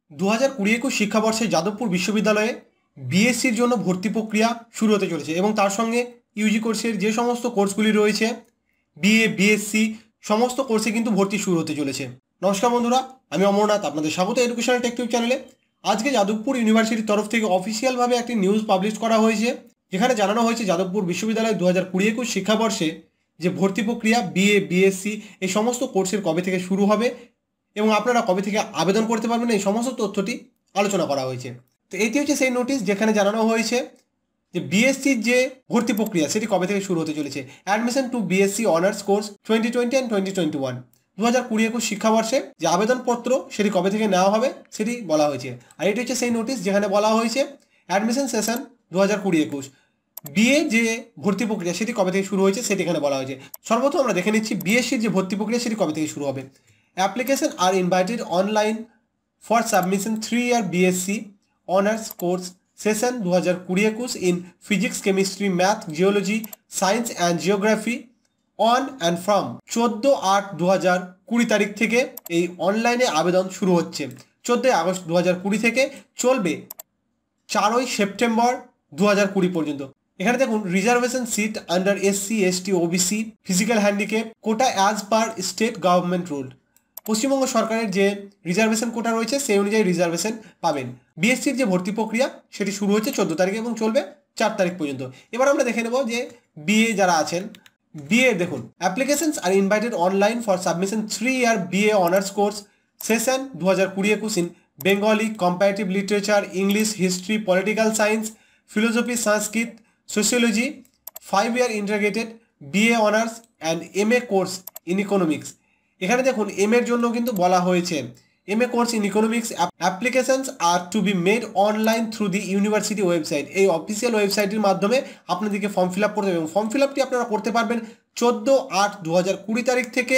2020-21 শিক্ষাবর্ষে যাদবপুর বিশ্ববিদ্যালয়ে বিএসসির জন্য ভর্তি প্রক্রিয়া শুরু হতে চলেছে এবং তার সঙ্গে ইউজি কোর্সের যে সমস্ত কোর্সগুলি রয়েছে বিএ বিএসসি সমস্ত কোর্সে কিন্তু ভর্তি শুরু হতে চলেছে। নমস্কার বন্ধুরা, আমি অমরনাথ, আপনাদের স্বাগত এডুকেশনাল টেক টিউব চ্যানেলে। আজকে যাদবপুর ইউনিভার্সিটির তরফ থেকে অফিসিয়ালভাবে একটি নিউজ পাবলিশ করা হয়েছে, যেখানে জানানো হয়েছে যাদবপুর বিশ্ববিদ্যালয় 2020-21 শিক্ষাবর্ষে যে ভর্তি প্রক্রিয়া বিএ বিএসসি এই সমস্ত কোর্সের কবে থেকে শুরু হবে এবং আপনারা কবে থেকে আবেদন করতে পারবেন, এই সমস্ত তথ্যটি আলোচনা করা হয়েছে। তো এটি হচ্ছে সেই নোটিশ যেখানে জানানো হয়েছে যে বিএসসির যে ভর্তি প্রক্রিয়া সেটি কবে থেকে শুরু হতে চলেছে। Admission to BSc honours course 2020 and 2021 2020-21 শিক্ষাবর্ষে যে আবেদনপত্র সেটি কবে থেকে নেওয়া হবে সেটি বলা হয়েছে। আর এটি হচ্ছে সেই নোটিশ যেখানে বলা হয়েছে অ্যাডমিশন সেশন 2020-21 বিএ যে ভর্তি প্রক্রিয়া সেটি কবে থেকে শুরু হয়েছে সেটি এখানে বলা হয়েছে। সর্বপ্রথম আমরা দেখে নিচ্ছি বিএসসির যে ভর্তি প্রক্রিয়া সেটি কবে থেকে শুরু হবে। Application are invited online for submission 3-year BSc honours course session 2020-21 in physics chemistry math geology science and geography on and from 14/8/2020 তারিখ থেকে এই অনলাইনে আবেদন শুরু হচ্ছে। 14 আগস্ট 2020 থেকে চলবে 4 সেপ্টেম্বর 2020 পর্যন্ত। এখানে দেখুন reservation seat under SC ST OBC physical handicap quota as per state government rule. Paschimbanga সরকারের যে রিজার্ভেশন কোটা রয়েছে সেই অনুযায়ী রিজার্ভেশন পাবেন। বিএসসির যে ভর্তি প্রক্রিয়া সেটি শুরু হচ্ছে 14 তারিখে এবং চলবে 4 তারিখ পর্যন্ত। এবার আমরা দেখে নেব যে বিএ যারা আছেন, বিএ দেখুন applications are invited online for submission 3-year BA honours course session 2020-21 in Bengali comparative literature English history political science philosophy Sanskrit sociology 5-year integrated BA honours and MA course in economics. এখানে দেখুন M এর জন্য কিন্তু বলা হয়েছে MA course in economics applications are to be made online through the university website. এই official ওয়েবসাইটের মাধ্যমে আপনাদেরকে ফর্ম ফিল আপ করতে হবে এবং ফর্ম ফিল আপটি আপনারা করতে পারবেন 14/8/2020 তারিখ থেকে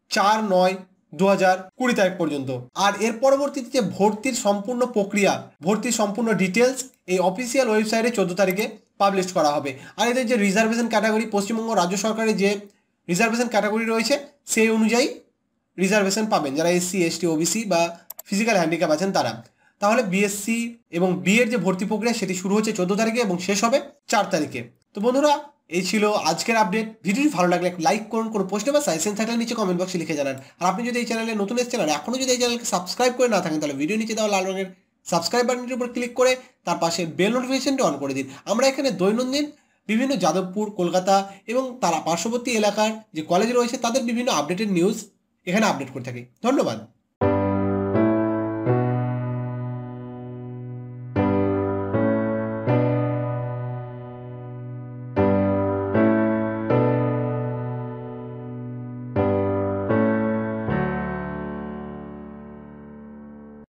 4/9/2020 তারিখ পর্যন্ত। আর এর পরবর্তীতে যে ভর্তির সম্পূর্ণ প্রক্রিয়া, ভর্তির সম্পূর্ণ ডিটেলস এই অফিসিয়াল ওয়েবসাইটে 14 তারিখে পাবলিশ করা হবে। আর এদের যে রিজার্ভেশন ক্যাটাগরি, পশ্চিমবঙ্গ রাজ্য সরকারের যে রিজার্ভেশন ক্যাটাগরি রয়েছে সেই অনুযায়ী রিজার্ভেশন পাবেন যারা SC ST OBC বা ফিজিক্যাল হ্যান্ডিক্যাপ আছেন তারা। তাহলে বিএসসি এবং বিএর যে ভর্তি প্রক্রিয়া সেটি শুরু হচ্ছে 14 তারিখে এবং শেষ হবে 4 তারিখে। তো বন্ধুরা, এই ছিল আজকের আপডেট। ভিডিওটি ভালো লাগলে লাইক করুন, কোনো প্রশ্ন বা সাজেশন থাকলে নিচে কমেন্ট বক্সে লিখে জানান। আর আপনি যদি এই চ্যানেলে নতুন এসেছেন আর এখনও যদি এই চ্যানেলকে সাবস্ক্রাইব করে না থাকেন তাহলে ভিডিও নিচে দেওয়া লাল রঙের সাবস্ক্রাইব বাটনটির উপর ক্লিক করে তার পাশে বেল নোটিফিকেশনটি অন করে দিন। আমরা এখানে দৈনন্দিন বিভিন্ন যাদবপুর, কলকাতা এবং তার পার্শ্ববর্তী এলাকার যে কলেজ রয়েছে তাদের বিভিন্ন আপডেটেড নিউজ এখানে আপডেট করে থাকি। ধন্যবাদ।